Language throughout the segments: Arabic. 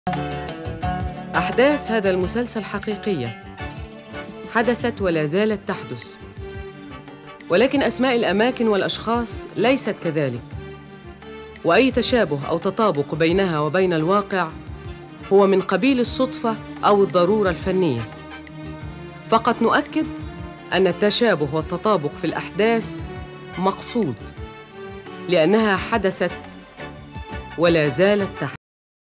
أحداث هذا المسلسل حقيقية، حدثت ولا زالت تحدث، ولكن أسماء الأماكن والأشخاص ليست كذلك، وأي تشابه أو تطابق بينها وبين الواقع هو من قبيل الصدفة أو الضرورة الفنية. فقط نؤكد أن التشابه والتطابق في الأحداث مقصود، لأنها حدثت ولا زالت تحدث.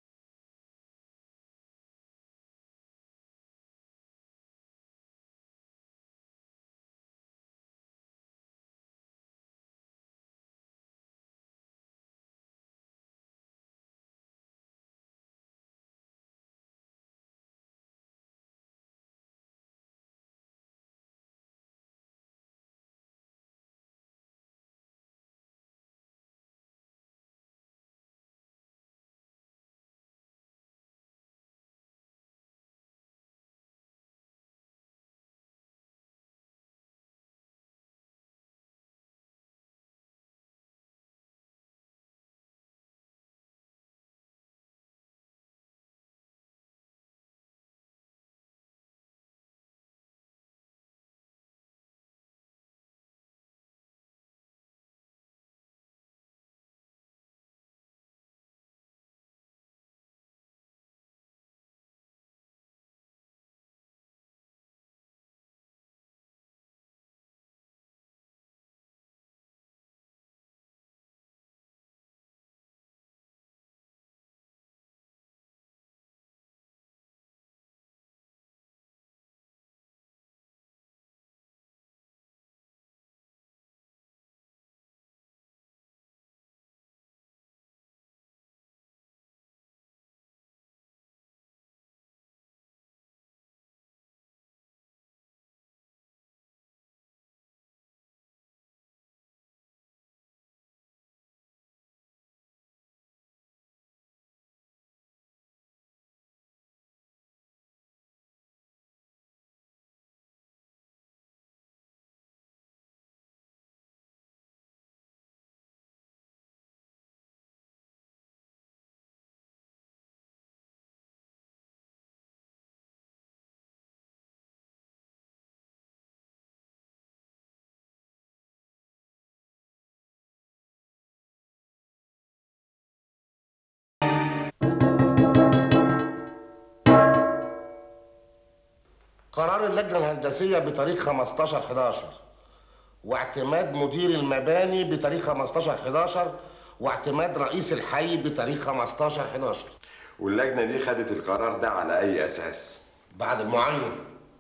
قرار اللجنة الهندسية بتاريخ 15/11 واعتماد مدير المباني بتاريخ 15/11 واعتماد رئيس الحي بتاريخ 15/11. واللجنة دي خدت القرار ده على أي أساس؟ بعد المعاينة.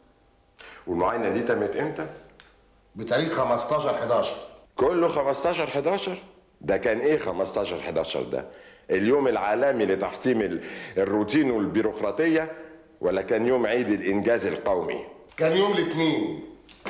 والمعاينة دي تمت إمتى؟ بتاريخ 15/11. كله 15/11؟ ده كان إيه 15/11 ده؟ اليوم العالمي لتحطيم الروتين والبيروقراطية، ولا كان يوم عيد الإنجاز القومي؟ كان يوم الاثنين.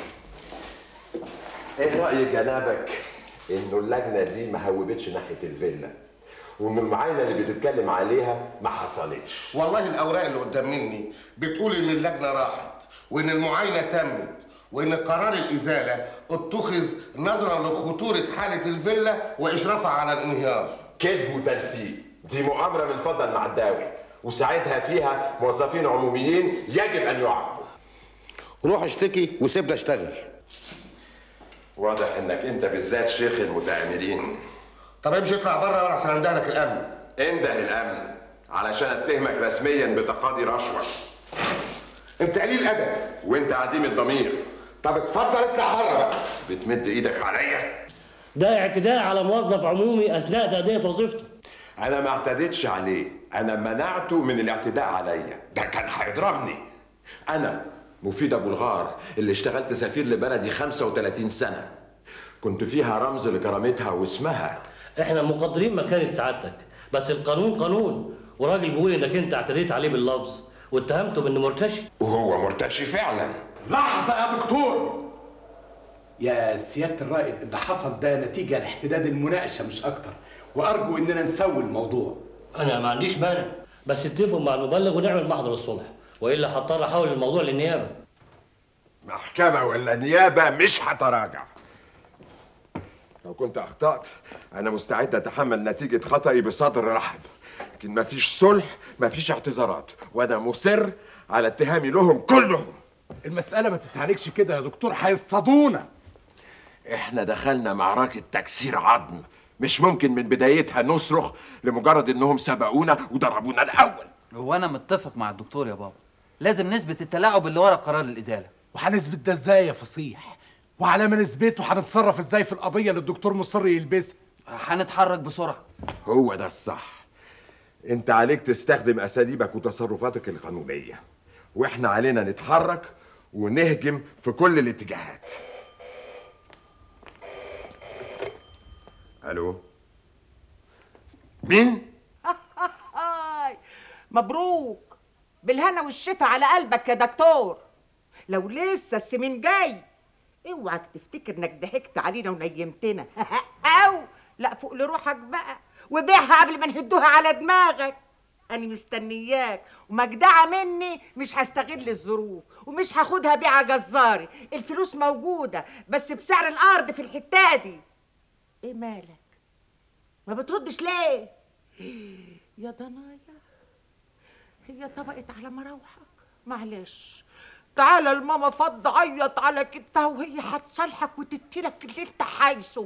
ايه رأي جنابك انه اللجنة دي ما هوبتش ناحية الفيلا، وان المعاينة اللي بتتكلم عليها ما حصلتش؟ والله الأوراق اللي قدام مني بتقول إن اللجنة راحت، وإن المعاينة تمت، وإن قرار الإزالة اتخذ نظرا لخطورة حالة الفيلا وإشرافها على الانهيار. كذب وتلفيق، دي مؤامرة من فضل المعداوي، وساعتها فيها موظفين عموميين يجب أن يعاقبوا. روح اشتكي وسيبنا اشتغل. واضح انك انت بالذات شيخ المتآمرين. طب امشي اطلع بره وانا عشان انده لك الامن. انده الامن علشان اتهمك رسميا بتقاضي رشوه. انت قليل ادب وانت عديم الضمير. طب اتفضل اطلع بره بقى. بتمد ايدك عليا؟ ده اعتداء على موظف عمومي اثناء تأدية وظيفته. انا ما اعتدتش عليه، انا منعته من الاعتداء عليا، ده كان هيضربني. انا مفيد ابو الغار اللي اشتغلت سفير لبلدي 35 سنة، كنت فيها رمز لكرامتها واسمها. احنا مقدرين مكانة سعادتك، بس القانون قانون، وراجل بيقول انك انت اعتديت عليه باللفظ واتهمته بانه مرتشي. وهو مرتشي فعلا. لحظة يا دكتور. يا سيادة الرائد، اللي حصل ده نتيجة لاحتداد المناقشة مش أكتر، وأرجو إننا نسوي الموضوع. أنا ما عنديش مانع، بس اتفقوا مع المبلغ ونعمل محضر الصلح، وإلا هضطر أحول الموضوع للنيابة. محكمة ولا نيابة مش هتراجع. لو كنت أخطأت أنا مستعد أتحمل نتيجة خطأي بصدر رحب، لكن مفيش صلح، مفيش اعتذارات، وانا مصر على اتهامي لهم كلهم. المسألة ما تتعالجش كده يا دكتور، هيصطادونا. احنا دخلنا معركة تكسير عظم، مش ممكن من بدايتها نصرخ لمجرد انهم سبقونا وضربونا الاول. وانا متفق مع الدكتور يا بابا، لازم نثبت التلاعب اللي ورا قرار الازاله. وهنثبت ده ازاي يا فصيح؟ وعلى ما نثبته هنتصرف ازاي في القضية اللي الدكتور مصر يلبسها؟ هنتحرك بسرعه. هو ده الصح. انت عليك تستخدم اساليبك وتصرفاتك القانونية، واحنا علينا نتحرك ونهجم في كل الاتجاهات. الو، مين؟ مبروك، بالهنا والشفا على قلبك يا دكتور. لو لسه السمين جاي اوعك تفتكر انك ضحكت علينا ونيمتنا. او لا، فوق لروحك بقى وبيعها قبل ما نهدوها على دماغك. انا مستنياك ومجدعه مني، مش هستغل الظروف ومش هاخدها بيعه جزاري. الفلوس موجوده بس بسعر الارض في الحته دي. ايه مالك؟ ما بتردش ليه؟ يا ضنايا، هي طبقت على مراوحك. معلش، تعالى الماما فض عيط على كتفها وهي هتصالحك وتديلك اللي انت عايزه.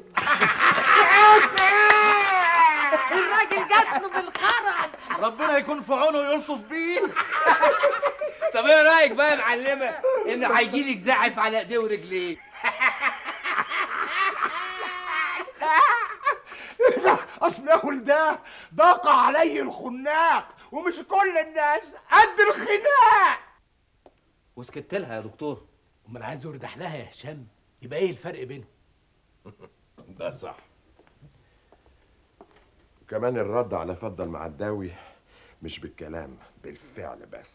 الراجل جاتله بالخرز. ربنا يكون في عونه ويلطف بيه. طب ايه رايك بقى يا معلمه ان هيجيلك زعف على ايديه ورجليه؟ اصل اول ده ضاق علي الخناق، ومش كل الناس قد الخناق. وسكت لها يا دكتور. امال عايز يردح لها يا هشام، يبقى ايه الفرق بينهم؟ ده صح. وكمان الرد على فضل المعداوي مش بالكلام، بالفعل بس.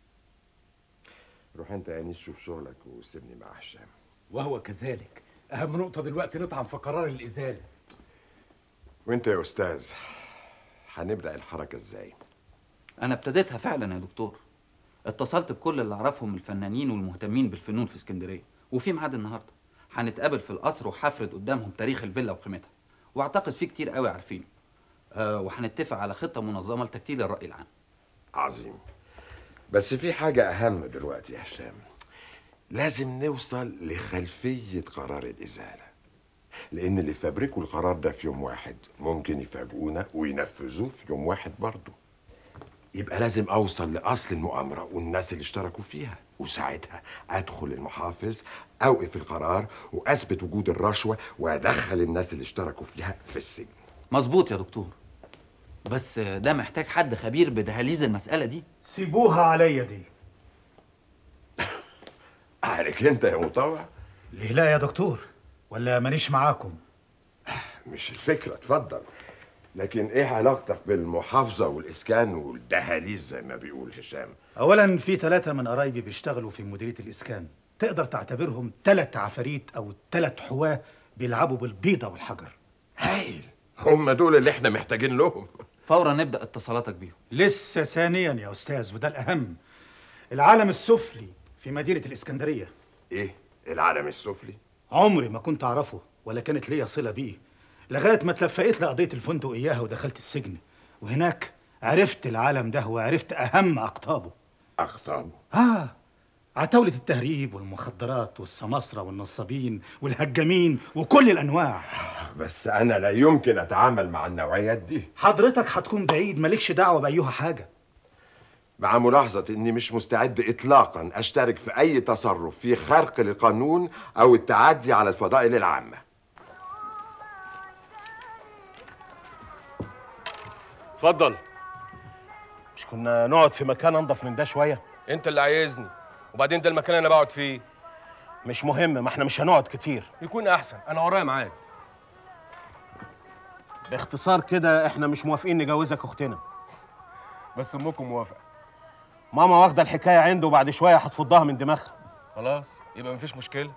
روح انت يا انيس شوف شغلك وسيبني مع هشام. وهو كذلك. اهم نقطة دلوقتي نطعن في قرار الازالة. وانت يا استاذ هنبدأ الحركة ازاي؟ انا ابتديتها فعلا يا دكتور. اتصلت بكل اللي اعرفهم الفنانين والمهتمين بالفنون في اسكندريه، وفي ميعاد النهارده هنتقابل في القصر وهفرد قدامهم تاريخ الفيلا وقيمتها، واعتقد في كتير قوي عارفينه. وهنتفق على خطه منظمه لتكتيل الراي العام. عظيم. بس في حاجة أهم دلوقتي يا هشام، لازم نوصل لخلفية قرار الإزالة، لأن اللي فبركوا القرار ده في يوم واحد ممكن يفاجئونا وينفذوه في يوم واحد برضه. يبقى لازم أوصل لأصل المؤامرة والناس اللي اشتركوا فيها، وساعتها أدخل المحافظ أوقف القرار وأثبت وجود الرشوة وأدخل الناس اللي اشتركوا فيها في السجن. مظبوط يا دكتور، بس ده محتاج حد خبير بدهاليز المسألة دي. سيبوها عليا دي. عليك انت يا مطوع؟ ليه لا يا دكتور؟ ولا مانيش معاكم؟ مش الفكرة، اتفضل. لكن ايه علاقتك بالمحافظة والإسكان والدهاليز زي ما بيقول هشام؟ أولا في 3 من قرايبي بيشتغلوا في مديرية الإسكان، تقدر تعتبرهم 3 عفاريت أو 3 حواة بيلعبوا بالبيضة والحجر. هايل، هم دول اللي احنا محتاجين لهم. فورا نبدأ اتصالاتك بيهم. لسه ثانيا يا أستاذ، وده الأهم، العالم السفلي في مدينة الإسكندرية. ايه العالم السفلي؟ عمري ما كنت أعرفه ولا كانت ليا صلة بيه، لغاية ما اتلفقت لقضية الفندق إياها ودخلت السجن، وهناك عرفت العالم ده وعرفت أهم أقطابه. أقطابه؟ عتاولة التهريب والمخدرات والسماسرة والنصابين والهجامين وكل الأنواع. بس أنا لا يمكن أتعامل مع النوعيات دي. حضرتك هتكون بعيد، مالكش دعوة بأيها حاجة. مع ملاحظة إني مش مستعد إطلاقا أشترك في أي تصرف فيه خرق للقانون أو التعدي على الفضائل العامة. اتفضل. مش كنا نقعد في مكان انضف من ده شويه؟ انت اللي عايزني، وبعدين ده المكان اللي انا بقعد فيه. مش مهم، ما احنا مش هنقعد كتير. يكون احسن، انا ورايا ميعاد. باختصار كده احنا مش موافقين نجوزك اختنا. بس امكم موافقه. ماما واخده الحكايه عنده وبعد شويه هتفضها من دماغها. خلاص يبقى مفيش مشكله.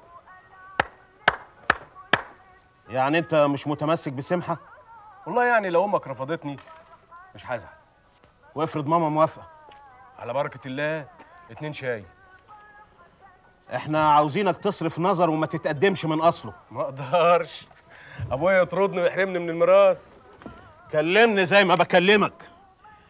يعني انت مش متمسك بسمحه؟ والله يعني لو امك رفضتني مش هزعل. وافرض ماما موافقه؟ على بركه الله 2 شاي. احنا عاوزينك تصرف نظر وما تتقدمش من اصله. ما اقدرش، ابويا يطردني ويحرمني من الميراث. كلمني زي ما بكلمك.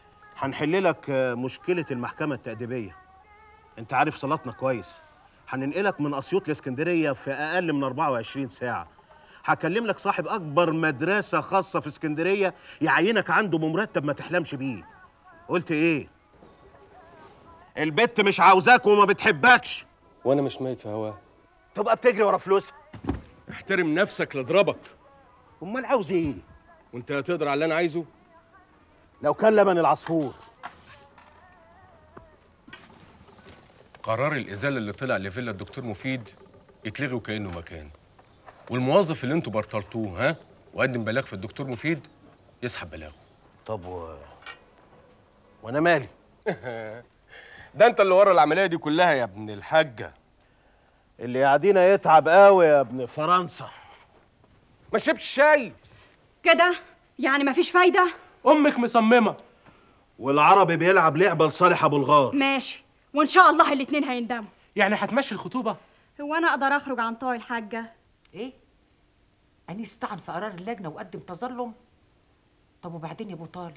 هنحل لك مشكله المحكمه التأديبيه. انت عارف صلاتنا كويس. هننقلك من اسيوط لاسكندريه في اقل من 24 ساعه. هكلم لك صاحب اكبر مدرسه خاصه في اسكندريه يعينك عنده بمرتب ما تحلمش بيه. قلت ايه؟ البت مش عاوزاك وما بتحبكش. وانا مش ميت في هواه. تبقى بتجري ورا فلوسها. احترم نفسك لاضربك. امال عاوز ايه؟ وانت هتقدر على اللي انا عايزه؟ لو كان لبن العصفور. قرار الازاله اللي طلع لفيلا الدكتور مفيد يتلغي وكانه مكان، والموظف اللي انتوا برطلتوه وقدم بلاغ في الدكتور مفيد يسحب بلاغه. طب وانا مالي؟ ده انت اللي ورا العمليه دي كلها يا ابن الحاجه. اللي قاعدين يتعب قوي يا ابن فرنسا. ما شربتش شاي كده؟ يعني مفيش فايده؟ امك مصممه. والعربي بيلعب لعبه لصالح ابو الغار. ماشي، وان شاء الله الاتنين هيندموا. يعني هتمشي الخطوبه؟ هو انا اقدر اخرج عن طوع الحاجه؟ ايه؟ انيس طعن في قرار اللجنه وقدم تظلم؟ طب وبعدين يا ابو طالب؟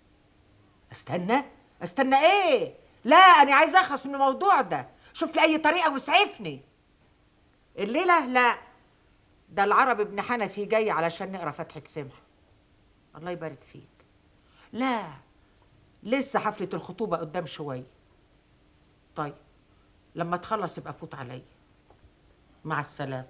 استنى ايه؟ لا انا عايز اخلص من الموضوع ده. شوف لي اي طريقه واسعفني الليله. لا ده العربي ابن حنفي جاي علشان نقرا فتحه سمح. الله يبارك فيك. لا لسه حفله الخطوبه قدام شويه. طيب لما تخلص يبقى فوت عليا. مع السلامه.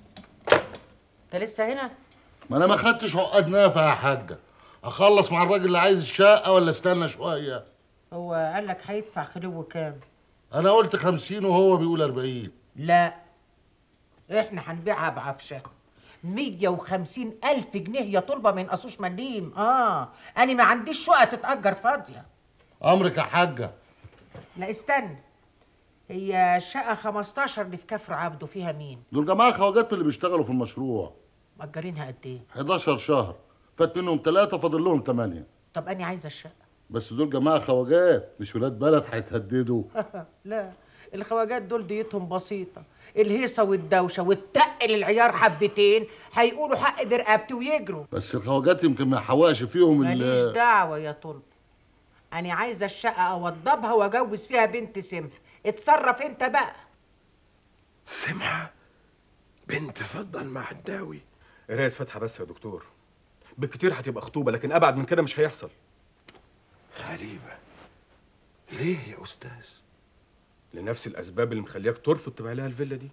انت لسه هنا؟ ما انا ما خدتش عقد نافع يا حاجه. اخلص مع الراجل اللي عايز الشقه ولا استنى شويه؟ هو قال لك هيدفع خلو كام؟ انا قلت 50 وهو بيقول 40. لا احنا هنبيعها بعفشه. 150,000 جنيه يا طلبه ما ينقصوش مليم. انا ما عنديش شقه تتأجر فاضيه. امرك يا حاجه. لا استنى، هي شقه 15 اللي في كفر عبده فيها مين؟ دول جماعه خواجات اللي بيشتغلوا في المشروع. مأجرينها قد ايه؟ 11 شهر، فات منهم 3 فاضل لهم 8. طب انا عايزه الشقه. بس دول جماعه خواجات مش ولاد بلد هيتهددوا. لا الخواجات دول ديتهم بسيطه. الهيصه والدوشه والتقل العيار حبتين هيقولوا حق برقبتي ويجروا. بس الخواجات يمكن ما يحوقش فيهم. ماليش دعوه يا طلب. انا عايزه الشقه اوضبها واجوز فيها بنت سمح. اتصرف انت بقى. سمحة بنت فضل معداوي. قرايه فاتحه بس يا دكتور. بالكتير هتبقى خطوبه، لكن ابعد من كده مش هيحصل. غريبه. ليه يا استاذ؟ لنفس الاسباب اللي مخلياك ترفض تبيع لها الفيلا دي.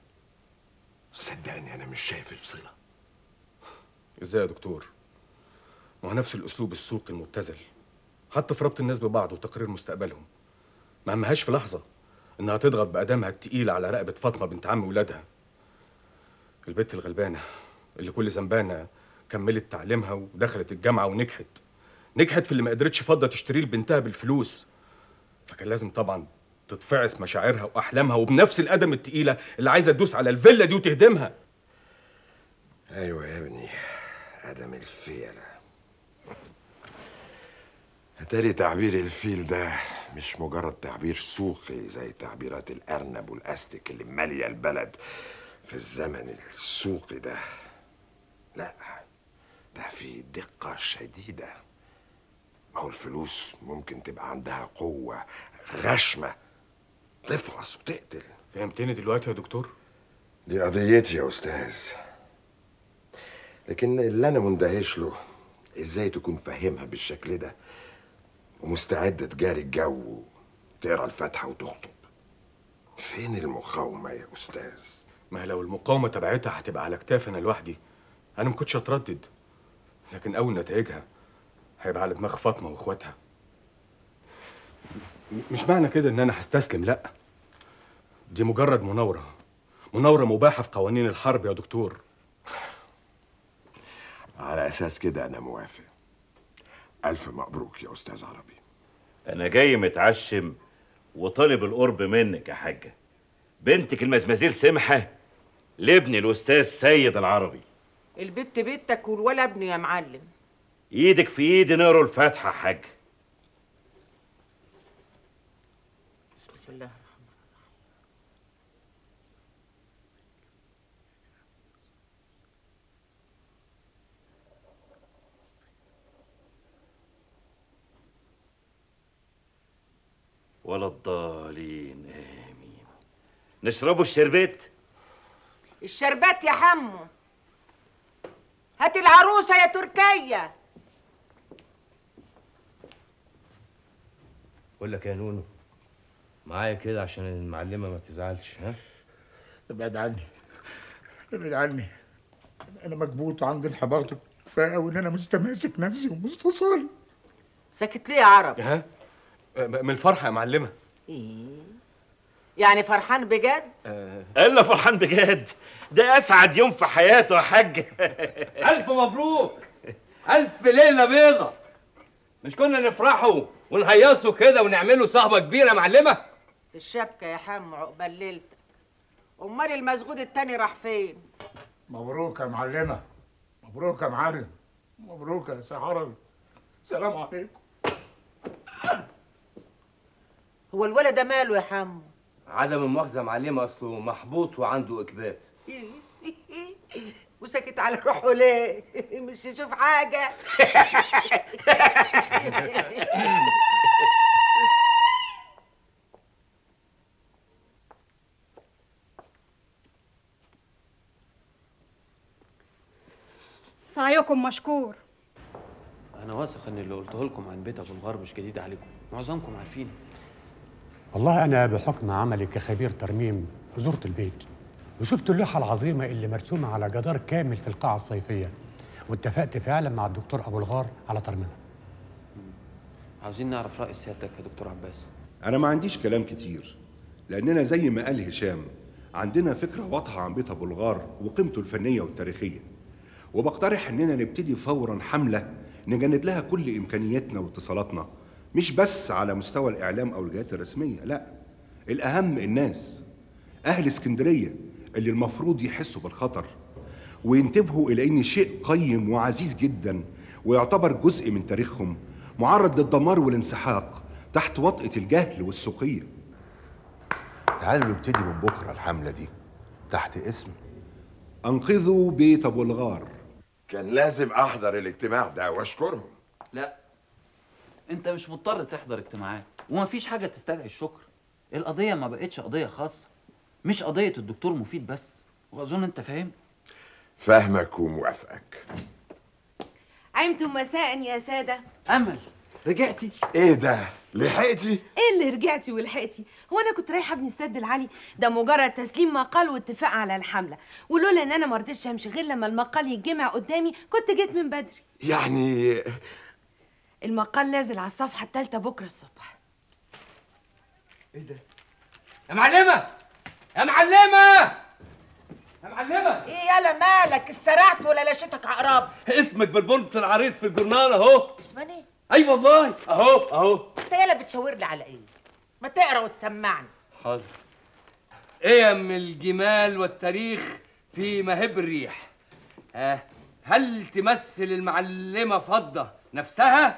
صدقني انا مش شايف الصله. ازاي يا دكتور؟ ما هو نفس الاسلوب السوقي المبتذل، حتى في ربط الناس ببعض وتقرير مستقبلهم. ما همهاش في لحظه انها تضغط باقدامها التقيله على رقبه فاطمه بنت عم ولادها. البت الغلبانه اللي كل ذنبانه كملت تعليمها ودخلت الجامعه ونجحت في اللي ما قدرتش فاضه تشتريه لبنتها بالفلوس. فكان لازم طبعا تتفعس مشاعرها واحلامها، وبنفس القدم التقيله اللي عايزه تدوس على الفيلا دي وتهدمها. ايوه يا ابني، قدم الفيله. اتاري تعبير الفيل ده مش مجرد تعبير سوقي زي تعبيرات الارنب والاستك اللي ماليه البلد في الزمن السوقي ده. لا، ده فيه دقه شديده. ما هو الفلوس ممكن تبقى عندها قوه غشمه تفعص وتقتل. فهمتني دلوقتي يا دكتور؟ دي قضيتي يا استاذ، لكن اللي انا مندهش له ازاي تكون فاهمها بالشكل ده ومستعد تجاري الجو وتقرا الفاتحه وتخطب. فين المقاومه يا استاذ؟ ما لو المقاومه تبعتها هتبقى على كتافي انا لوحدي انا ما كنتش اتردد، لكن اول نتائجها هيبقى على دماغ فاطمه واخواتها. مش معنى كده ان انا هستسلم، لا، دي مجرد مناوره مباحه في قوانين الحرب يا دكتور. على اساس كده انا موافق. الف مبروك يا استاذ عربي. انا جاي متعشم وطالب القرب منك يا حاجه. بنتك المزمزيل سمحه لابني الاستاذ سيد العربي. البت بنتك والولا ابني يا معلم. ايدك في ايدي نقروا الفاتحه يا حاج. بسم الله. ولا الضالين آمين. نشربوا الشربات؟ الشربات يا حمو. هات العروسة يا تركية. بقول لك يا نونو، معايا كده عشان المعلمة ما تزعلش. ها؟ ابعد عني، ابعد عني. انا مكبوت وعندي انحباط كفايه قوي ان انا مستماسك نفسي ومستصال. ساكت ليه يا عرب؟ ها؟ من الفرحه يا معلمه. ايه يعني فرحان بجد؟ الا فرحان بجد، ده اسعد يوم في حياته يا حاج. الف مبروك، الف ليله بيضه. مش كنا نفرحوا ونهيصوا كده ونعملوا صهبه كبيره يا معلمه؟ الشبكه يا حمو عقبال ليلتك. امال المسجود التاني راح فين؟ مبروك يا معلمه، مبروك يا معلم، مبروك يا سي عربي. سلام عليكم. هو الولد ده ماله يا حمو؟ عدم المؤاخذه يا معلمه، اصله محبوط وعنده اكبات. وسكت على روحه ليه؟ مش يشوف حاجه. سعيكم مشكور. انا واثق ان اللي قلته لكم عن بيت ابو الغار مش جديد عليكم، معظمكم عارفين. والله أنا بحكم عملي كخبير ترميم زرت البيت وشفت اللوحة العظيمة اللي مرسومة على جدار كامل في القاعة الصيفية، واتفقت فعلا مع الدكتور أبو الغار على ترميمها. عاوزين نعرف رأي سيادتك يا دكتور عباس. أنا ما عنديش كلام كتير، لأننا زي ما قال هشام عندنا فكرة واضحة عن بيت أبو الغار وقيمته الفنية والتاريخية، وبقترح إننا نبتدي فورا حملة نجند لها كل إمكانياتنا واتصالاتنا، مش بس على مستوى الإعلام أو الجهات الرسمية، لا، الأهم الناس، أهل اسكندرية اللي المفروض يحسوا بالخطر وينتبهوا إلى إن شيء قيم وعزيز جدا ويعتبر جزء من تاريخهم معرض للدمار والانسحاق تحت وطأة الجهل والسوقية. تعالوا نبتدي من بكرة الحملة دي تحت اسم أنقذوا بيت أبو الغار. كان لازم أحضر الاجتماع ده وأشكرهم. لا، انت مش مضطر تحضر اجتماعات، ومفيش حاجه تستدعي الشكر. القضيه ما بقتش قضيه خاصه، مش قضيه الدكتور مفيد بس، واظن انت فاهم. فاهمك وموافقك. عمتم مساء يا ساده. امل، رجعتي؟ ايه ده؟ لحقتي؟ ايه اللي رجعتي ولحقتي؟ هو انا كنت رايحه ابني السد العالي؟ ده مجرد تسليم مقال واتفاق على الحمله، ولولا ان انا ما رضيتش امشي غير لما المقال يتجمع قدامي كنت جيت من بدري. يعني المقال نازل على الصفحه الثالثه بكره الصبح. ايه ده؟ يا معلمه، يا معلمه، يا معلمه. ايه يالا مالك؟ استرعت ولا لاشتك عقرب؟ اسمك بالبنط العريض في الجورنال اهو. اسمها ايه؟ اي والله اهو اهو. انت يالا بتشاور لي على ايه؟ ما تقرا وتسمعني. حاضر. قيم الجمال والتاريخ في مهب الريح. هل تمثل المعلمه فضه نفسها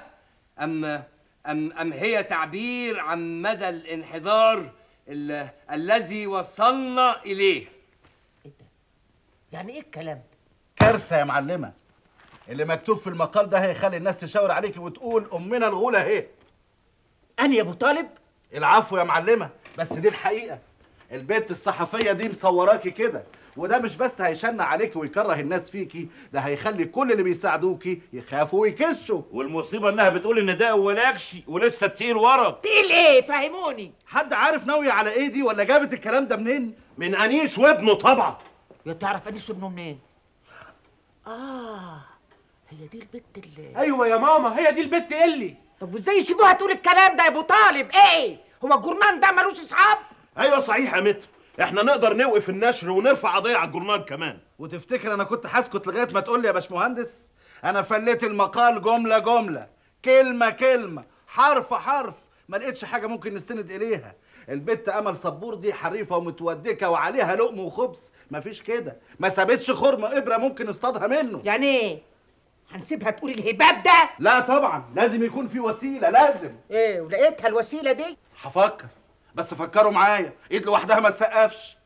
أم هي تعبير عن مدى الانحدار الذي وصلنا إليه؟ إيه ده؟ يعني إيه الكلام ده؟ كارثة يا معلمة. اللي مكتوب في المقال ده هيخلي الناس تشاور عليكي وتقول أمنا الغولة أهي. أنا يا أبو طالب؟ العفو يا معلمة، بس دي الحقيقة. البنت الصحفية دي مصوراكي كده، وده مش بس هيشنع عليكي ويكره الناس فيكي، ده هيخلي كل اللي بيساعدوكي يخافوا ويكشوا. والمصيبه انها بتقول ان ده اولكش ولسه التقيل ورا. تقيل ايه؟ فهموني. حد عارف ناويه على ايه دي ولا جابت الكلام ده منين؟ من انيس وابنه طبعا. يا تعرف انيس وابنه منين؟ هي دي البت اللي ايوه يا ماما، هي دي البت اللي. طب وازاي يسيبوها تقول الكلام ده يا ابو طالب؟ ايه؟ هو الجورنال ده ملوش اصحاب؟ ايوه صحيح يا متر، احنا نقدر نوقف النشر ونرفع قضيه على الجورنال كمان. وتفتكر انا كنت هسكت لغايه ما تقول لي يا باشمهندس؟ انا فليت المقال جمله جمله، كلمه كلمه، حرف حرف، ما لقيتش حاجه ممكن نستند اليها. البت امل صبور دي حريفه ومتودكه وعليها لقم وخبز، مفيش كده، ما سابتش خرم ابره ممكن نصطادها منه. يعني ايه؟ هنسيبها تقول الهباب ده؟ لا طبعا، لازم يكون في وسيله، لازم. ايه ولقيتها الوسيله دي؟ هفكر، بس فكروا معايا، ايد لوحدها ما تسقفش.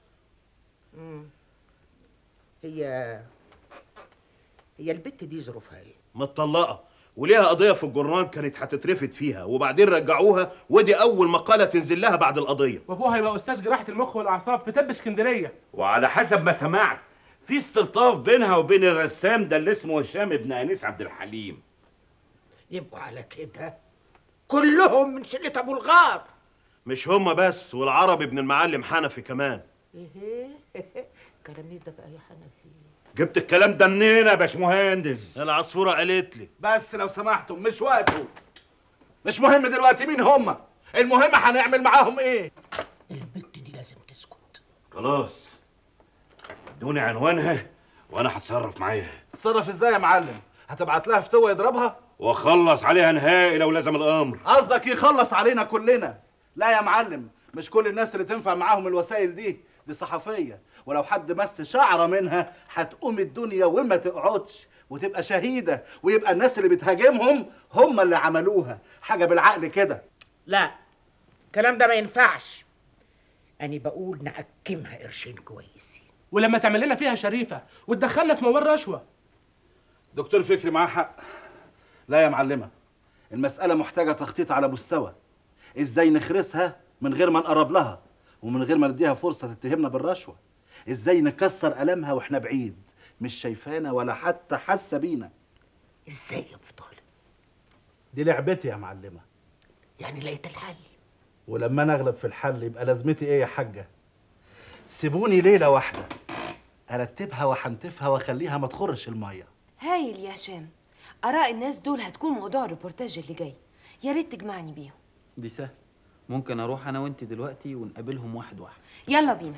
هي البت دي ظروفها ايه؟ متطلقه وليها قضيه في الجرنان كانت هتترفد فيها وبعدين رجعوها، ودي اول مقاله تنزل لها بعد القضيه. وابوها يبقى استاذ جراحه المخ والاعصاب في طب اسكندريه. وعلى حسب ما سمعت في استلطاف بينها وبين الرسام ده اللي اسمه هشام ابن انيس عبد الحليم. يبقوا على كده كلهم من شله ابو الغار. مش هما بس، والعربي ابن المعلم حنفي كمان. ايه كلام ده بقى يا حنفي؟ جبت الكلام ده منين يا باشمهندس؟ العصفوره قالت لي. بس لو سمحتوا مش وقته. مش مهم دلوقتي مين هما، المهم هنعمل معاهم ايه. البت دي لازم تسكت. خلاص ادوني عنوانها وانا هتصرف معاها. تتصرف ازاي يا معلم؟ هتبعت لها فتوى يضربها واخلص عليها نهائي لو لزم الامر. قصدك يخلص علينا كلنا؟ لا يا معلم، مش كل الناس اللي تنفع معاهم الوسائل دي صحفيه، ولو حد مس شعره منها هتقوم الدنيا وما تقعدش وتبقى شهيده، ويبقى الناس اللي بتهاجمهم هم اللي عملوها. حاجه بالعقل كده. لا الكلام ده ما ينفعش. أنا بقول نحكمها قرشين كويسين، ولما تعمل لنا فيها شريفه وتدخلنا في موال رشوه. دكتور فكري معاه حق. لا يا معلمه، المساله محتاجه تخطيط على مستوى. ازاي نخرسها من غير ما نقرب لها ومن غير ما نديها فرصه تتهمنا بالرشوه؟ ازاي نكسر ألمها واحنا بعيد مش شايفانا ولا حتى حاسه بينا؟ ازاي يا ابو طالب؟ دي لعبتي يا معلمه. يعني لقيت الحل؟ ولما انا اغلب في الحل يبقى لازمتي ايه يا حاجه؟ سيبوني ليله واحده ارتبها وحنتفها واخليها ما تخرش الميه. هايل يا هشام. اراء الناس دول هتكون موضوع الريبورتاج اللي جاي، يا ريت تجمعني بيهم. دي سهل، ممكن اروح انا وانت دلوقتي ونقابلهم واحد واحد. يلا بينا.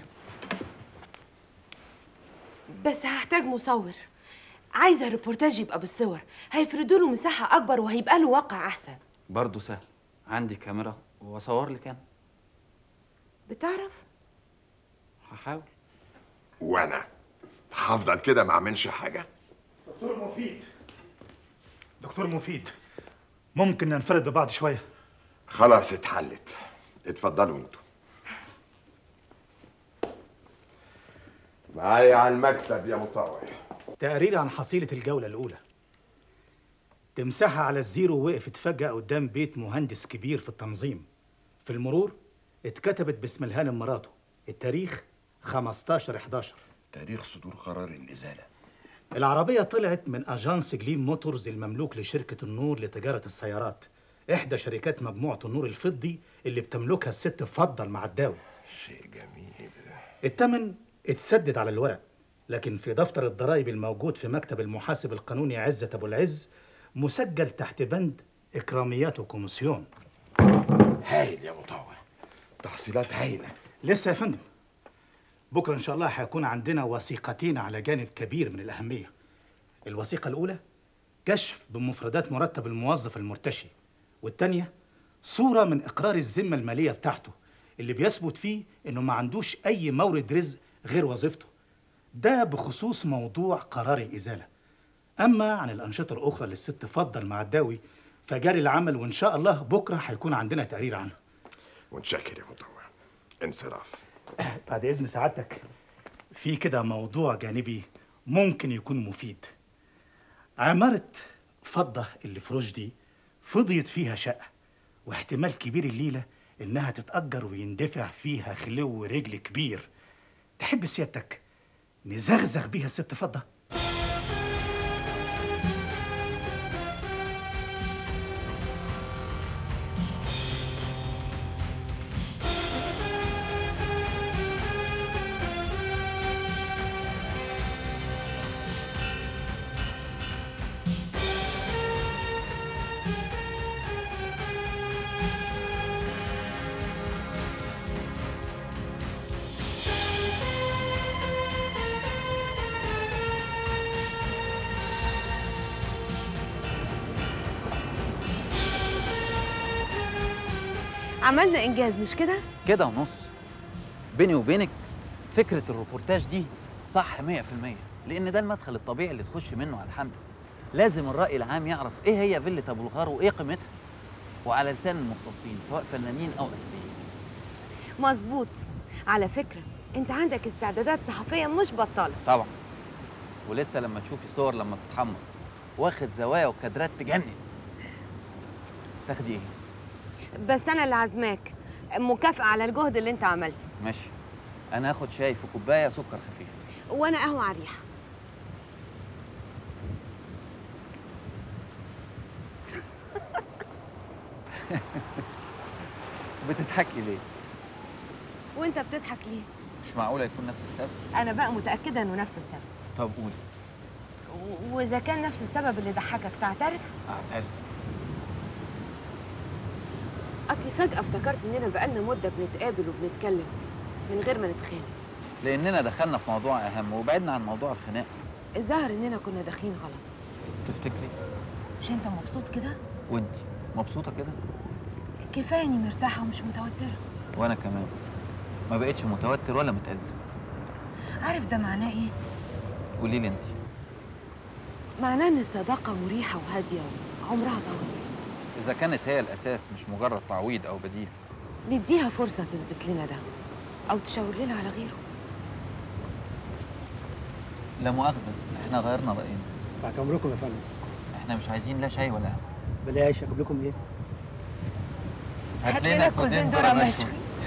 بس هحتاج مصور. عايزه الريبورتاج يبقى بالصور، هيفردوا له مساحه اكبر وهيبقى له واقع احسن. برضه سهل، عندي كاميرا واصور لك انا. بتعرف؟ هحاول. وانا هفضل كده ما اعملش حاجه؟ دكتور مفيد، دكتور مفيد، ممكن ننفرد ببعض شويه؟ خلاص اتحلت، اتفضلوا انتوا معايا على المكتب يا مطوع. تقرير عن حصيله الجوله الاولى. تمسحها على الزيرو وقفت فجاه قدام بيت مهندس كبير في التنظيم. في المرور اتكتبت باسم الهانم مراته. التاريخ 15/11. تاريخ صدور قرار الازاله. العربيه طلعت من اجانس جليم موتورز المملوك لشركه النور لتجاره السيارات، احدى شركات مجموعه النور الفضي اللي بتملكها الست فضل معداوي. شيء جميل. الثمن اتسدد على الورق، لكن في دفتر الضرائب الموجود في مكتب المحاسب القانوني عزة ابو العز مسجل تحت بند اكراميات وكوميسيون. هايل يا مطوع، تحصيلات هايله. لسه يا فندم، بكره ان شاء الله هيكون عندنا وثيقتين على جانب كبير من الاهميه. الوثيقه الاولى كشف بمفردات مرتب الموظف المرتشي، والثانيه صوره من اقرار الذمه الماليه بتاعته اللي بيثبت فيه انه ما عندوش اي مورد رزق غير وظيفته. ده بخصوص موضوع قرار الازاله. اما عن الانشطه الاخرى للست فضل معداوي فجاري العمل، وان شاء الله بكره هيكون عندنا تقرير عنها. متشكر يا مطوع. انصراف. بعد اذن سعادتك، في كده موضوع جانبي ممكن يكون مفيد. عمارة فضة اللي في رشدي فضيت فيها شقة، واحتمال كبير الليلة إنها تتأجر ويندفع فيها خلو رجل كبير. تحب سيادتك نزغزغ بيها الست فضة؟ عملنا انجاز مش كده؟ كده ونص. بيني وبينك فكرة الروبورتاج دي صح 100%، لأن ده المدخل الطبيعي اللي تخش منه على الحملة. لازم الرأي العام يعرف إيه هي فيلة أبو الغار وإيه قيمتها، وعلى لسان المختصين سواء فنانين أو أثرياء. مظبوط. على فكرة أنت عندك استعدادات صحفية مش بطالة. طبعا، ولسه لما تشوفي صور لما تتحمر واخد زوايا وكادرات تجنن. تاخدي ايه؟ بس انا اللي عازماك، مكافأة على الجهد اللي انت عملته. ماشي، انا هاخد شاي في كوبايه سكر خفيف. وانا قهوة على الريحة. بتضحكي ليه؟ وانت بتضحك ليه؟ مش معقوله يكون نفس السبب. انا بقى متأكدة انه نفس السبب. طب قولي. واذا كان نفس السبب اللي ضحكك تعترف؟ اعترف. اصلي فجأة افتكرت اننا بقالنا مدة بنتقابل وبنتكلم من غير ما نتخانق. لاننا دخلنا في موضوع اهم وبعدنا عن موضوع الخناق. الظاهر اننا كنا داخلين غلط. تفتكري؟ مش انت مبسوط كده؟ وانت مبسوطه كده؟ كفايه اني مرتاحه ومش متوتره. وانا كمان ما بقتش متوتر ولا متأزم. عارف ده معناه ايه؟ قولي لي انت. معناه ان الصداقه مريحه وهاديه وعمرها طويل. اذا كانت هي الاساس مش مجرد تعويض او بديل، نديها فرصه تثبت لنا ده او تشاور لنا على غيره. لا مؤاخذه، احنا غيرنا راينا. تحت امركم يا فندم. احنا مش عايزين لا شاي ولا قهوه. بلاش، اجيب لكم ايه؟ هات لنا كوزين ذره مشوي.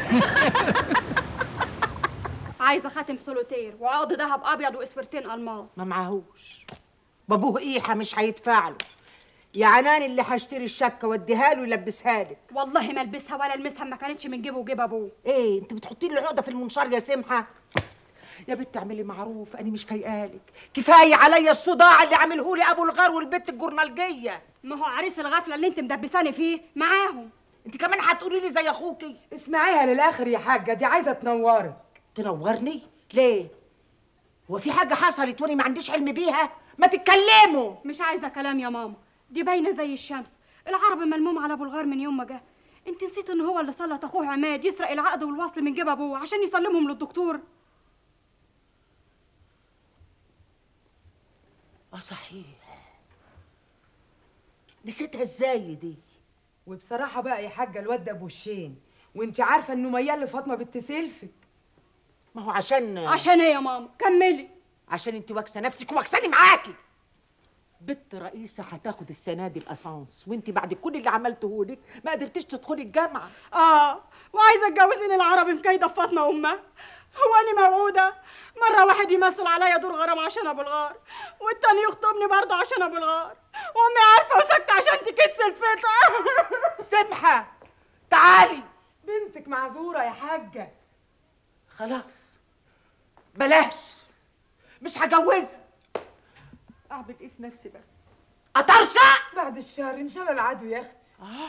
عايزه خاتم سولوتير وعقد ذهب ابيض واسورتين الماس. ما معهوش. بابوه ايحه مش هيدفع له. يا عنان اللي هشتري الشبكه واديها له يلبسها لك. والله ما البسها ولا المسها، ما كانتش من جيبه وجيب ابوه. ايه انت بتحطي لي العقده في المنشار يا سمحه؟ يا بنت اعملي معروف، انا مش فايقالك. كفايه عليا الصداع اللي عامله لي ابو الغار والبت الجورنالجيه. ما هو عريس الغفله اللي انت مدبساني فيه معاهم. انت كمان هتقولي لي زي اخوكي؟ اسمعيها للاخر يا حاجه، دي عايزه تنورك. تنورني؟ ليه؟ هو في حاجه حصلت وانا ما عنديش علم بيها؟ ما تتكلموا. مش عايزه كلام يا ماما، دي باينه زي الشمس. العربي ملموم على ابو الغار من يوم ما جه. انت نسيت ان هو اللي سلط اخوه عماد يسرق العقد والوصل من جيب ابوه عشان يسلمهم للدكتور. صحيح. نسيتها ازاي دي؟ وبصراحه بقى يا حاجه الواد ده بوشين، وانت عارفه انه ميال لفاطمه بنت سلفك. ما هو عشان ايه يا ماما؟ كملي. عشان انت واكسه نفسك وواكساني معاكي. بنت رئيسه هتاخد السنه دي الاسانس، وانت بعد كل اللي عملته لك ما قدرتيش تدخلي الجامعه. وعايزه اتجوزني العربي مكايده فاطمه امها. هو اني موعوده مره واحد يمثل عليا دور غرام عشان ابو الغار، والتاني يخطبني برضه عشان ابو الغار، وامي عارفه وساكته عشان تكتس الفطه. سمحه تعالي. بنتك معذوره يا حاجه. خلاص بلاش، مش هجوزها. اعمل ايه في نفسي بس؟ اطرشق بعد الشهر ان شاء الله العدو يا اختي.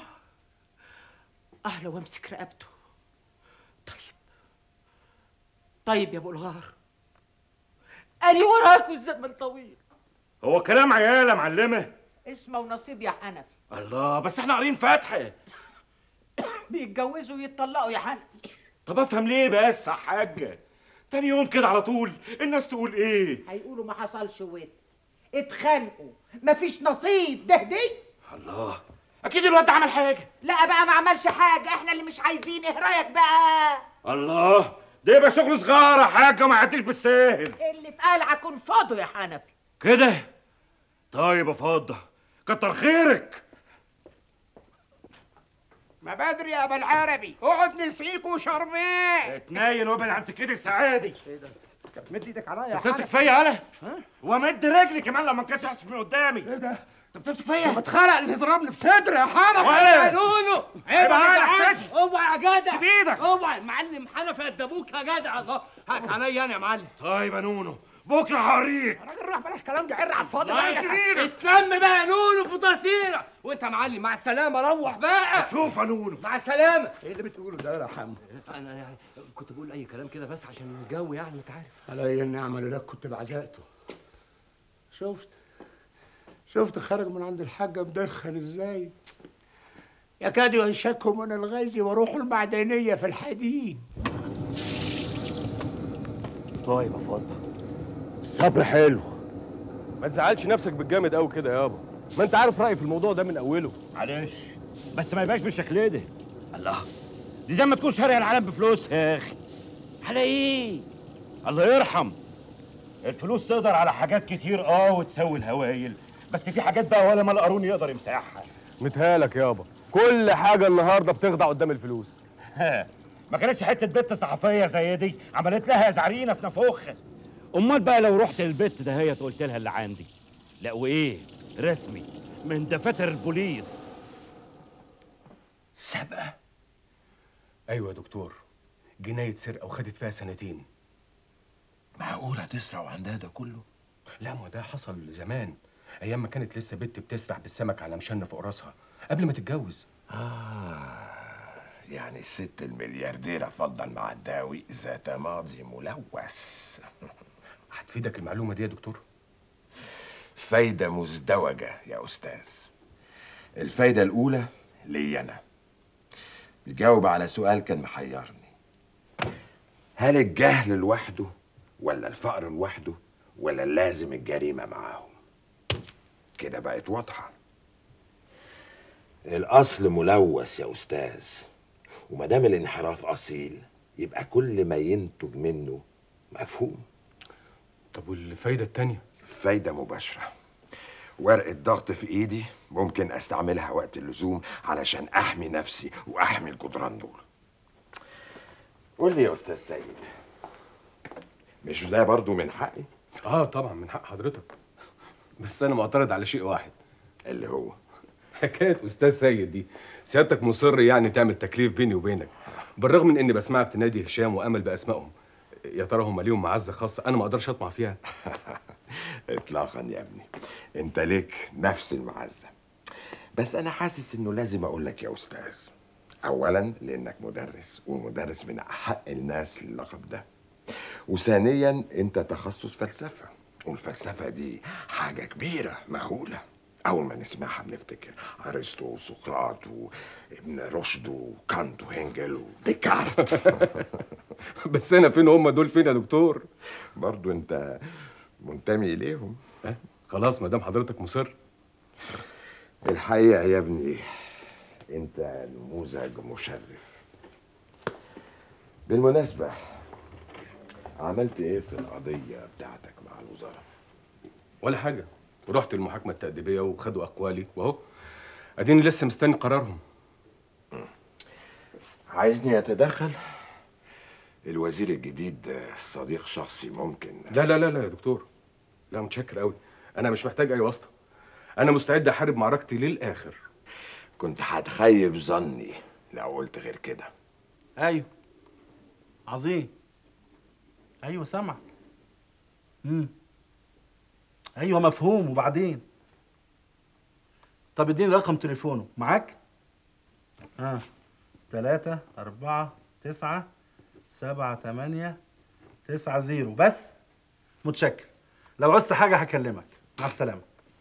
لو امسك رقبته. طيب يا ابو الغار، أنا وراكوا الزمن طويل. هو كلام عيال يا معلمه. اسمه ونصيب يا حنفي. الله، بس احنا قارين فاتحه. بيتجوزوا ويتطلقوا يا حنفي. طب افهم ليه بس يا حاجه؟ تاني يوم كده على طول الناس تقول ايه؟ هيقولوا ما حصلش ود، اتخانقوا، مفيش نصيب. ده دي الله، اكيد الواد عمل حاجه. لا بقى ما عملش حاجه، احنا اللي مش عايزين. ايه رايك بقى؟ الله، ده يبقى شغل صغير يا حاجه، ما يعديش بالساهل. اللي في قلعك انفضوا يا حنفي. كده؟ طيب يا فضه، كتر خيرك. ما بدري يا ابا العربي، اقعد نسقيكوا شربات. اتنايل وابعد عن سكتي السعادي. ايه ده؟ انت بتمد ايدك عليا يا بتمسك فيا انا؟ ومد رجلي كمان لما كانش يحصل من قدامي. ايه ده؟ انت بتمسك فيا؟ لما اتخلق اللي يضربني في صدري يا حنفي. يا نونو عيب عليك. اوعى يا جدع. سيب ايدك. اوعى المعلم حنفي قد ابوك يا جدع. الله هاك عليا انا يا معلم. طيب يا نونو، بكره هوريك. يا راجل روح بلاش كلام جعر على الفاضي. اتلم بقى يا نونو في تصيره. وانت يا معلم مع السلامه، روح بقى. شوف يا نونو، مع السلامه. ايه اللي بتقوله ده يا حمو؟ انا يعني كنت بقول اي كلام كده بس عشان الجو، يعني انت عارف. عليا النعمه اللي لك كنت بعزقته. شفت خرج من عند الحاجه مدخن ازاي؟ يكاد ينشكوا من الغيظ وروحوا المعدنيه في الحديد. طيب يا فاضل، الصبر حلو. ما تزعلش نفسك بالجامد قوي كده يابا، ما انت عارف رايي في الموضوع ده من اوله. معلش بس ما يبقاش بالشكل ده. الله، دي زي ما تكون شارع العالم بفلوس يا اخي. على ايه؟ الله يرحم. الفلوس تقدر على حاجات كتير وتسوي الهوايل، بس في حاجات بقى ولا مال قارون يقدر يمسحها. متهالك يابا، كل حاجه النهارده بتخضع قدام الفلوس. ما كانتش حته بنت صحفيه زي دي عملت لها زعرينه في نافوخها. امال بقى لو رحت للبت ده هي قلت لها اللي عندي، لا وايه رسمي من دفاتر البوليس. سابقه؟ ايوه يا دكتور، جنايه سرقه وخدت فيها 2 سنين. معقول هتسرق وعندها ده كله؟ لا، ما ده حصل زمان، ايام ما كانت لسه بنت بتسرح بالسمك على مشن فوق راسها قبل ما تتجوز. يعني الست المليارديرة فضل المعداوي ذات ماضي ملوث. هتفيدك المعلومة دي يا دكتور؟ فايدة مزدوجة يا أستاذ. الفايدة الأولى لي أنا، بيجاوب على سؤال كان محيرني: هل الجهل لوحده ولا الفقر لوحده ولا لازم الجريمة معاهم؟ كده بقت واضحة. الأصل ملوث يا أستاذ، ومادام الانحراف أصيل يبقى كل ما ينتج منه مفهوم. طب والفايدة التانية؟ فايدة مباشرة. ورقة ضغط في إيدي ممكن أستعملها وقت اللزوم علشان أحمي نفسي وأحمي الجدران دول. قول لي يا أستاذ سيد، مش ده برضو من حقي؟ طبعا من حق حضرتك، بس أنا معترض على شيء واحد. اللي هو حكاية أستاذ سيد دي، سيادتك مصر يعني تعمل تكليف بيني وبينك، بالرغم من إني بسمعك تنادي هشام وأمل بأسمائهم. يا ترى هم ليهم معزة خاصة أنا ما أقدرش أطمع فيها؟ إطلاقا يا ابني، أنت ليك نفس المعزة، بس أنا حاسس إنه لازم أقول لك يا أستاذ. أولا لأنك مدرس، ومدرس من أحق الناس للقب ده، وثانيا أنت تخصص فلسفة، والفلسفة دي حاجة كبيرة مهولة. أول ما نسمعها بنفتكر أرسطو وسقراط وابن رشد وكانت وهنجل وديكارت. بس أنا فين هم دول فين يا دكتور؟ برضو أنت منتمي إليهم. خلاص ما دام حضرتك مصر. الحقيقة يا ابني أنت نموذج مشرف. بالمناسبة، عملت إيه في القضية بتاعتك مع الوزارة؟ ولا حاجة، ورحت المحاكمة التأديبية وخدوا أقوالي وأهو أديني لسه مستني قرارهم. عايزني أتدخل؟ الوزير الجديد صديق شخصي ممكن. لا لا لا لا يا دكتور، لا متشكر قوي، أنا مش محتاج أي واسطة، أنا مستعد أحارب معركتي للآخر. كنت هتخيب ظني لو قلت غير كده. ايوه عظيم، ايوه سامعك. ايوه مفهوم. وبعدين؟ طب اديني رقم تليفونه معاك. 3 4 9 7 8 9 0 بس. متشكر، لو عوزت حاجه هكلمك. مع السلامه.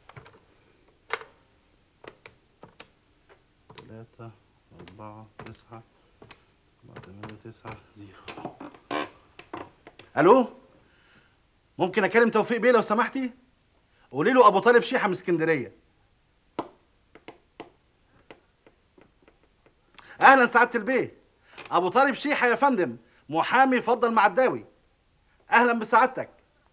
3 4 9 8 9 0. الو، ممكن اكلم توفيق بيه لو سمحتي؟ قولي له ابو طالب شيحه من اسكندريه. اهلا سعاده البيه، ابو طالب شيحه يا فندم، محامي فضل معداوي. اهلا بسعادتك.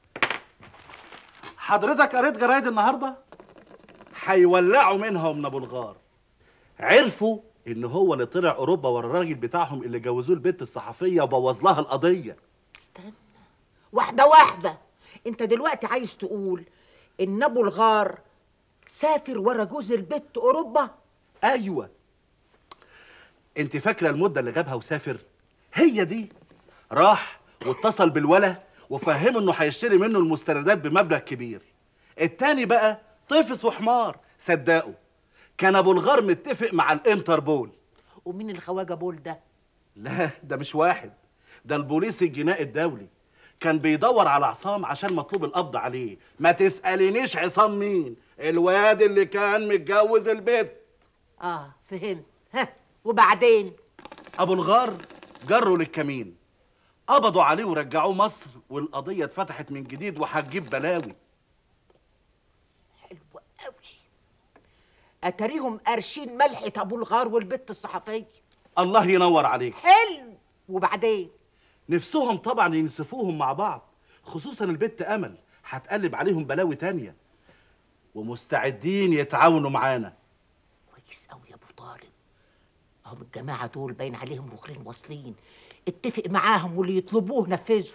حضرتك قريت جرايد النهارده؟ هيولعوا منها ومن ابو الغار. عرفوا ان هو اللي طلع اوروبا ورا الراجل بتاعهم اللي جوزوه البنت الصحفيه وبوظ لها القضيه. استنى واحده واحده، انت دلوقتي عايز تقول ان ابو الغار سافر ورا جوز البت اوروبا؟ ايوه. انت فاكره المده اللي غابها وسافر؟ هي دي. راح واتصل بالولا وفهمه انه هيشتري منه المستندات بمبلغ كبير. التاني بقى طفس وحمار صدقه. كان ابو الغار متفق مع الانتربول. ومين الخواجه بول ده؟ لا ده مش واحد، ده البوليس الجنائي الدولي. كان بيدور على عصام عشان مطلوب القبض عليه. ما تسألينيش عصام مين، الواد اللي كان متجوز البت. فهمت. وبعدين؟ ابو الغار جروا للكمين، قبضوا عليه ورجعوه مصر، والقضيه اتفتحت من جديد وهتجيب بلاوي. حلو قوي. اتاريهم قارشين ملحه ابو الغار والبت الصحفيه. الله ينور عليك. حلو. وبعدين؟ نفسهم طبعا ينسفوهم مع بعض، خصوصا البت امل هتقلب عليهم بلاوي تانية. ومستعدين يتعاونوا معانا. كويس قوي يا ابو طالب. اهم الجماعه دول باين عليهم رخرين واصلين. اتفق معاهم واللي يطلبوه نفذه.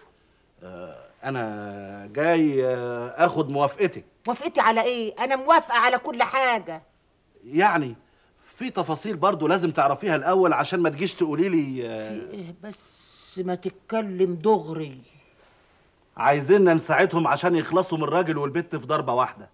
انا جاي اخد موافقتك. موافقتي على ايه؟ انا موافقه على كل حاجه. يعني في تفاصيل برضو لازم تعرفيها الاول عشان ما تجيش تقولي لي في ايه بس؟ ما تتكلم دغري. عايزيننا نساعدهم عشان يخلصوا من الراجل والبت في ضربه واحده.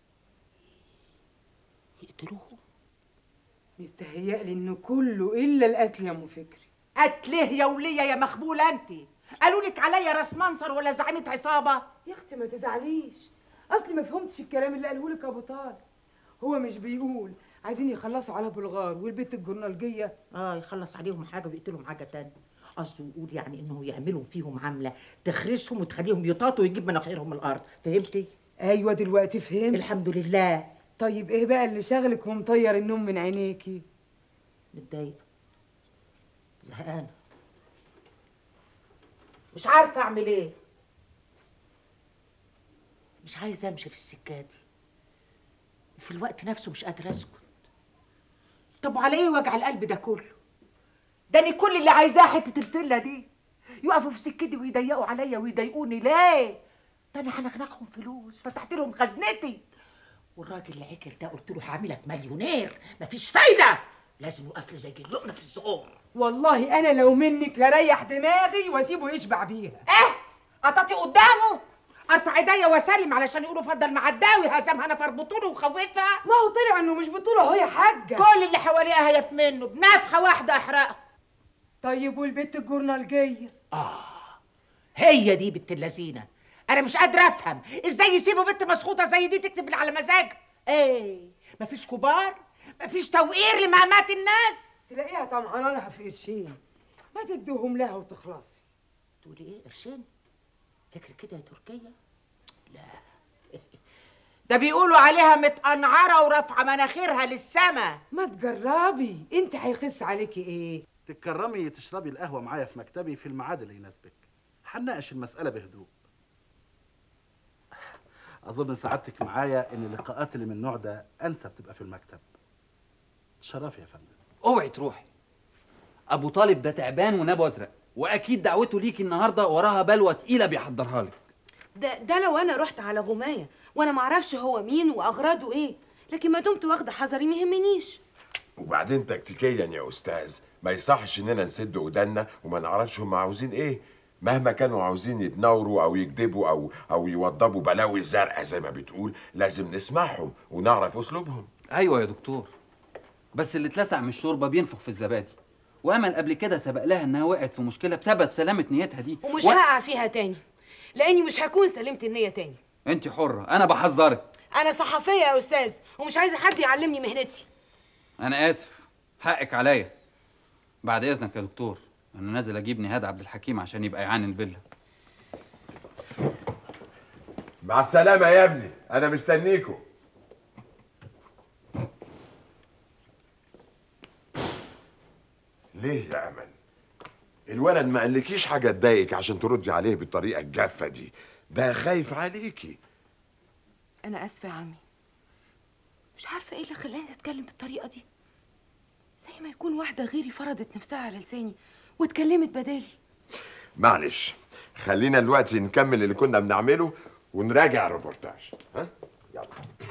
يقتلوهم؟ مستهيألي انه كله الا القتل يا ام فكري. قتله يا وليه يا مخبوله انت؟ قالوا لك عليا راس منصر ولا زعيمه عصابه؟ يا اختي ما تزعليش، اصلي ما فهمتش الكلام اللي قاله لك ابو طالب. هو مش بيقول عايزين يخلصوا على بلغار والبت الجرنالجيه؟ يخلص عليهم حاجه ويقتلهم حاجه تانية. قصده يقول يعني انه يعملوا فيهم عمله تخرسهم وتخليهم يطاطوا ويجيب مناخيرهم من الارض. فهمتي؟ ايوه دلوقتي فهمت. الحمد لله. طيب ايه بقى اللي شغلك ومطير النوم من عينيكي؟ متضايقه، زهقانه، مش عارفه اعمل ايه. مش عايزه امشي في السكه دي، وفي الوقت نفسه مش قادره اسكت. طب وعلى ايه وجع القلب ده كله؟ ده انا كل اللي عايزاه حته الفيلا دي. يقفوا في سكتي ويضيقوا عليا ويضايقوني ليه؟ ده انا هنخنقهم فلوس، فتحت لهم خزنتي. والراجل العكر ده قلت له هعملك مليونير، مفيش فايده، لازم يوقف لي زي اللقمه في الزقور. والله انا لو منك لريح دماغي واسيبه يشبع بيها. قطعتي قدامه؟ ارفع ايديا واسلم علشان يقولوا فضل معداوي هزمها انا في بطوله وخوفها. ما هو طلع انه مش بطوله اهو يا حاجه. كل اللي حواليها هيف منه بنفخه واحده احرقه. طيب والبت الجورنالجيه؟ هي دي بنت اللذينه. انا مش قادره افهم ازاي يسيبوا بنت مسخوطه زي دي تكتب اللي على مزاجها. مفيش كبار؟ مفيش توقير لمقامات الناس؟ تلاقيها طمعانه لها في قرشين، ما تدوهم لها وتخلصي. تقولي ايه قرشين؟ فكر كده يا تركيا؟ لا ده بيقولوا عليها متقنعره ورافعه مناخيرها للسما. ما تجربي، انت هيخس عليكي ايه؟ تتكرمي تشربي القهوه معايا في مكتبي في الميعاد اللي يناسبك. هنناقش المساله بهدوء. اظن سعادتك معايا ان اللقاءات اللي من النوع ده انسب تبقى في المكتب. تشرفي يا فندم. اوعي تروحي. ابو طالب ده تعبان ونبو ازرق، واكيد دعوته ليكي النهارده وراها بلوه تقيله بيحضرها لك. ده لو انا رحت على غمايه وانا معرفش هو مين واغراضه ايه، لكن ما دمت واخده حذري ما يهمنيش. وبعدين تكتيكيا يا استاذ ما يصحش اننا نسد ودنا وما نعرفش هم عاوزين ايه. مهما كانوا عاوزين يتناوروا او يكذبوا او يوضبوا بلاوي زرقاء زي ما بتقول، لازم نسمعهم ونعرف اسلوبهم. ايوه يا دكتور، بس اللي اتلسع من الشوربه بينفخ في الزبادي، وامل قبل كده سبق لها انها وقعت في مشكله بسبب سلامه نيتها دي. ومش هقع فيها تاني، لاني مش هكون سلمت النيه تاني. انت حره، انا بحذرك. انا صحفيه يا استاذ ومش عايزه حد يعلمني مهنتي. انا اسف، حقك عليا. بعد اذنك يا دكتور، انا نازل اجيب نهاد عبد الحكيم عشان يبقى يعاني الفيلا. مع السلامه يا ابني، انا مستنيكم. ليه يا امل؟ الولد ما قالكيش حاجه تضايقك عشان تردي عليه بالطريقه الجافه دي، ده خايف عليكي. انا اسفه يا عمي، مش عارفه ايه اللي خلاني اتكلم بالطريقه دي، زي ما يكون واحده غيري فرضت نفسها على لساني واتكلمت بدالي. معلش، خلينا دلوقتي نكمل اللي كنا بنعمله ونراجع الريبورتاج. ها يلا.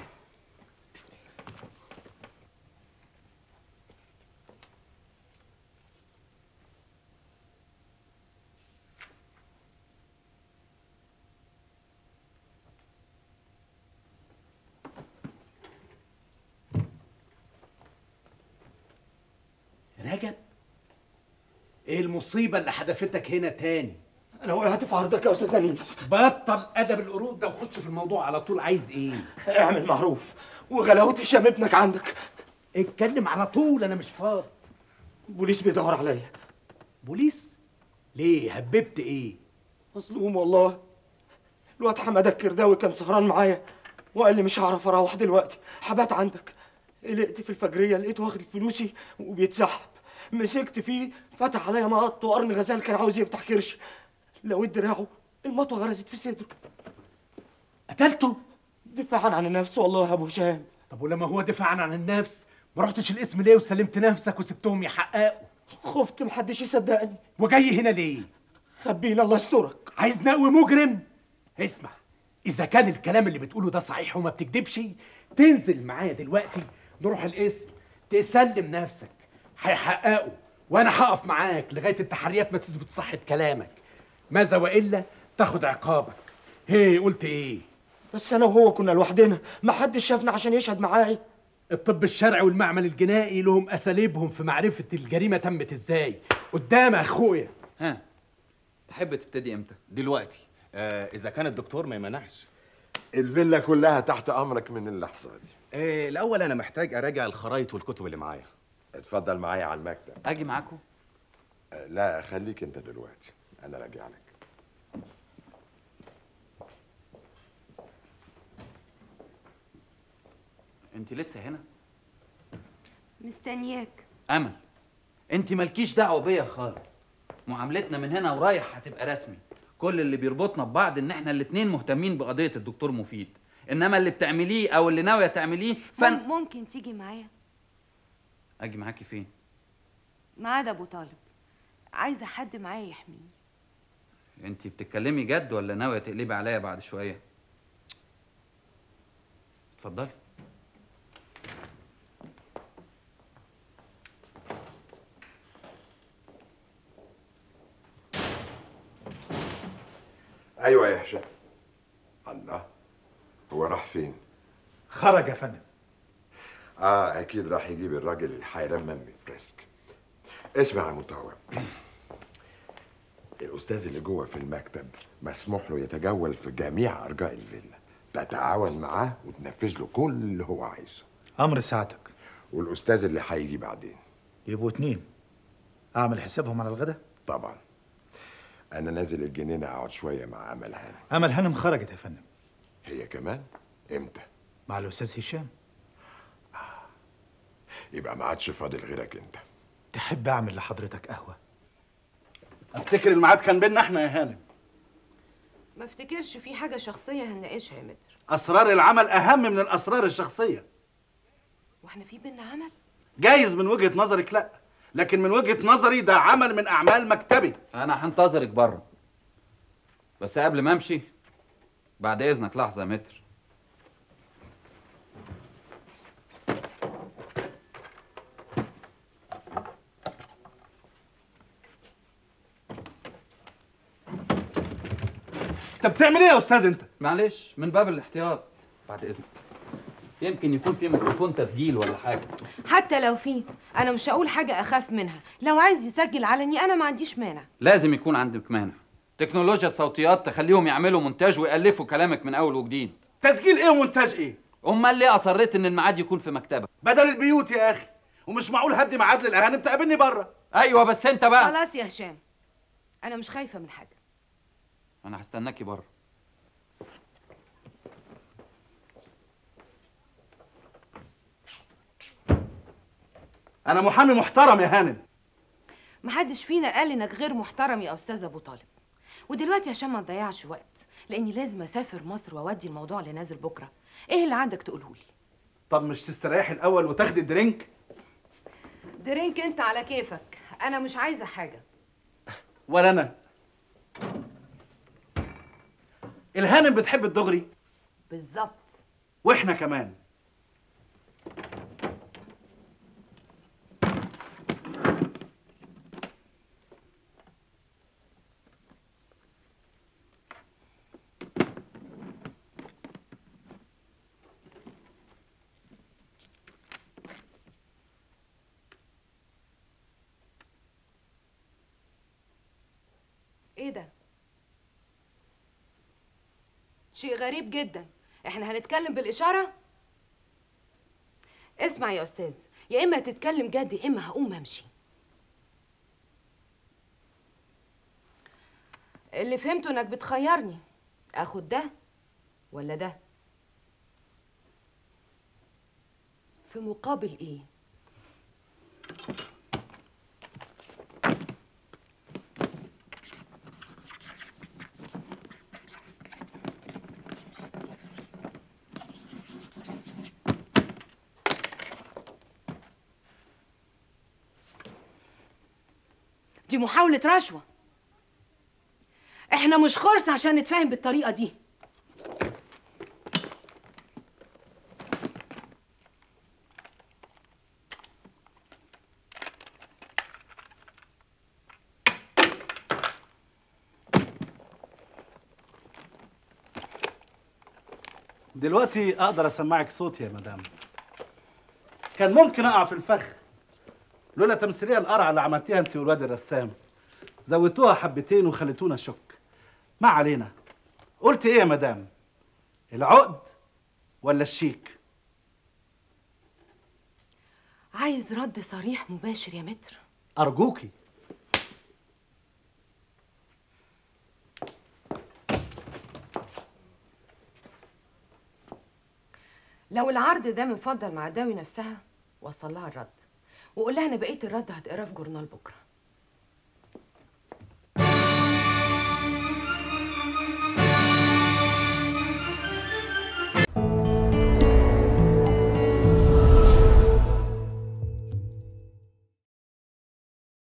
رجب، ايه المصيبة اللي حدفتك هنا تاني؟ انا وقعت في عرضك يا استاذ انيس. بطل ادب القرود ده وخش في الموضوع على طول. عايز ايه؟ اعمل معروف وغلاوة هشام ابنك عندك. اتكلم على طول، انا مش فاضي. بوليس بيدور عليا. بوليس؟ ليه؟ هببت ايه؟ مظلوم والله. الواد حماده الكرداوي كان سهران معايا وقال لي مش هعرف اروح دلوقتي، هبات عندك. قلقت في الفجريه لقيته واخد فلوسي وبيتسحب، مسكت فيه فتح عليا مقط وقرن غزال كان عاوز يفتح كرش، لقيت دراعه المطوه غرزت في صدره. قتلته؟ دفاعا عن النفس والله يا ابو هشام. طب ولما هو دفاعا عن النفس ما رحتش القسم ليه وسلمت نفسك وسبتهم يحققوا؟ خفت محدش يصدقني. وجاي هنا ليه؟ خبينا الله يسترك. عايز نقوي مجرم؟ اسمع، اذا كان الكلام اللي بتقوله ده صحيح وما بتكدبش تنزل معايا دلوقتي نروح القسم تسلم نفسك، هيحققوا وانا هقف معاك لغايه التحريات ما تثبت صحه كلامك، ماذا والا تاخد عقابك. هي قلت ايه؟ بس انا وهو كنا لوحدنا، ما حدش شافنا عشان يشهد معايا. الطب الشرعي والمعمل الجنائي لهم اساليبهم في معرفه الجريمه تمت ازاي. قدام اخويا. ها تحب تبتدي امتى؟ دلوقتي اذا كان الدكتور ما يمنعش. الفيلا كلها تحت امرك من اللحظه دي. الاول انا محتاج اراجع الخرايط والكتب اللي معايا. اتفضل معايا على المكتب. اجي معاكم؟ لا خليك انت دلوقتي، انا راجع لك. انت لسه هنا؟ مستنياك. امل، انت مالكيش دعوه بيا خالص. معاملتنا من هنا ورايح هتبقى رسمي. كل اللي بيربطنا ببعض ان احنا الاتنين مهتمين بقضيه الدكتور مفيد، انما اللي بتعمليه او اللي ناويه تعمليه ممكن تيجي معايا؟ اجي معاكي فين؟ ميعاد ابو طالب، عايزه حد معايا يحميني. انت بتتكلمي جد ولا ناويه تقلبي عليا بعد شويه؟ اتفضلي. ايوه يا هشام. الله، هو راح فين؟ خرج يا فندم. اكيد راح يجيب الراجل الحيران من فريسك. اسمع يا مطاوع، الاستاذ اللي جوه في المكتب مسموح له يتجول في جميع ارجاء الفيلا، تتعاون معاه وتنفذ له كل اللي هو عايزه. امر ساعتك. والاستاذ اللي هيجي بعدين يبقوا 2. اعمل حسابهم على الغدا؟ طبعا. انا نازل الجنينه اقعد شويه مع امل هانم. امل هانم خرجت يا فندم. هي كمان؟ امتى؟ مع الاستاذ هشام. يبقى ما عادش فاضل غيرك انت. تحب اعمل لحضرتك قهوه؟ افتكر الميعاد كان بينا احنا يا هانم. ما افتكرش في حاجه شخصيه هنناقشها يا متر. اسرار العمل اهم من الاسرار الشخصيه. واحنا في بينا عمل؟ جايز من وجهه نظرك لا، لكن من وجهه نظري ده عمل من اعمال مكتبي. انا هنتظرك بره، بس قبل ما امشي بعد اذنك لحظه يا متر. انت بتعمل ايه يا استاذ انت؟ معلش من باب الاحتياط، بعد اذنك. يمكن يكون في ميكروفون تسجيل ولا حاجه. حتى لو في، انا مش هقول حاجه اخاف منها. لو عايز يسجل علني انا ما عنديش مانع. لازم يكون عندك مانع. تكنولوجيا الصوتيات تخليهم يعملوا مونتاج ويألفوا كلامك من اول وجديد. تسجيل ايه ومونتاج ايه؟ امال ليه اصريت ان الميعاد يكون في مكتبك؟ بدل البيوت يا اخي، ومش معقول هدي ميعاد للاهانم تقابلني بره. ايوه بس انت بقى. خلاص يا هشام، انا مش خايفه من حاجه. انا هستناكي بره. انا محامي محترم يا هانم. محدش فينا قال انك غير محترم يا استاذ ابو طالب. ودلوقتي عشان ما نضيعش وقت، لاني لازم اسافر مصر واودي الموضوع اللي نازل بكره. ايه اللي عندك تقوله لي؟ طب مش تستريحي الاول وتاخدي درينك؟ درينك انت على كيفك، انا مش عايزه حاجه. ولا انا. الهانم بتحب الدغري بالظبط، واحنا كمان. ايه ده؟ شيء غريب جدا. احنا هنتكلم بالاشاره؟ اسمع يا استاذ، يا اما تتكلم جد يا اما هقوم امشي. اللي فهمته انك بتخيرني اخد ده ولا ده، في مقابل ايه؟ دي محاولة رشوة. احنا مش خرص عشان نتفاهم بالطريقة دي. دلوقتي اقدر اسمعك صوتي يا مدام. كان ممكن اقع في الفخ لولا تمثيليه القرعه اللي عملتيها انت والواد الرسام. زودتوها حبتين وخليتونا شك. ما علينا. قلت ايه يا مدام؟ العقد ولا الشيك؟ عايز رد صريح مباشر يا متر. ارجوكي. لو العرض ده من فضل مع داوي نفسها وصل لها الرد، وقول لها ان بقيه الرد هتقراه في جورنال بكره.